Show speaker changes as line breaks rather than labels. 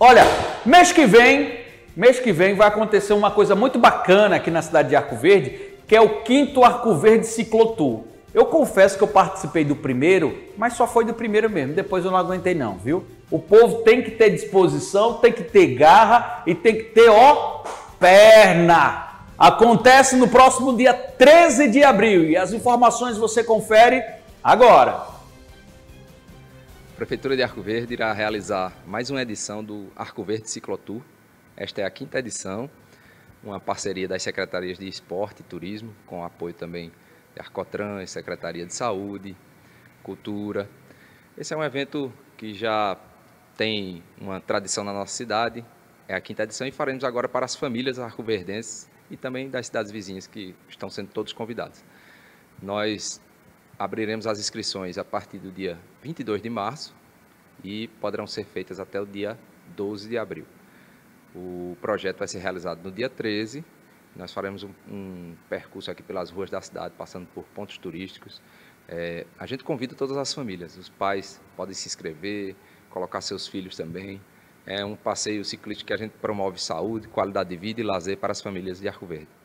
Olha, mês que vem vai acontecer uma coisa muito bacana aqui na cidade de Arco Verde, que é o 5º Arco Verde Ciclotour. Eu confesso que eu participei do primeiro, mas só foi do primeiro mesmo, depois eu não aguentei não, viu? O povo tem que ter disposição, tem que ter garra e tem que ter, ó, perna. Acontece no próximo dia 13 de abril e as informações você confere agora.
A Prefeitura de Arco Verde irá realizar mais uma edição do Arco Verde Ciclotour. Esta é a 5ª edição, uma parceria das Secretarias de Esporte e Turismo, com apoio também de Arcotran, Secretaria de Saúde, Cultura. Esse é um evento que já tem uma tradição na nossa cidade, é a 5ª edição e faremos agora para as famílias arcoverdenses e também das cidades vizinhas que estão sendo todos convidados. Nós abriremos as inscrições a partir do dia 22 de março e poderão ser feitas até o dia 12 de abril. O projeto vai ser realizado no dia 13, nós faremos um percurso aqui pelas ruas da cidade, passando por pontos turísticos. A gente convida todas as famílias, os pais podem se inscrever, colocar seus filhos também. É um passeio ciclístico que a gente promove saúde, qualidade de vida e lazer para as famílias de Arco Verde.